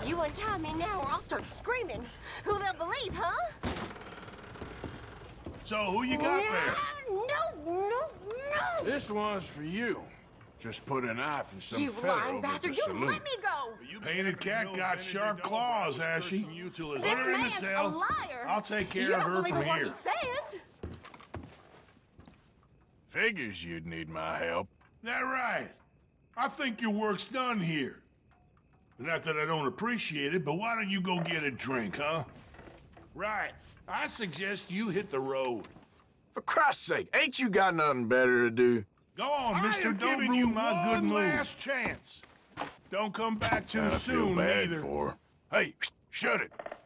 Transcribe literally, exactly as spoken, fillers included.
You untie me now or I'll start screaming. Who they'll believe, huh? So, who you got there? No, no, no! This one's for you. Just put a knife in some You fella lying over at bastard! the You saloon. let me go! Painted cat got sharp claws, has she? This Put her in the man's cell. a liar! I'll take care you of don't her believe from a word here. he says! Figures you'd need my help. That right? I think your work's done here. Not that I don't appreciate it, but why don't you go get a drink, huh? Right. I suggest you hit the road. For Christ's sake, ain't you got nothing better to do? Go on, mister. Don't giving ruin you my good one mood. last chance. Don't come back too I feel soon, bad either. for her. Hey, shut it.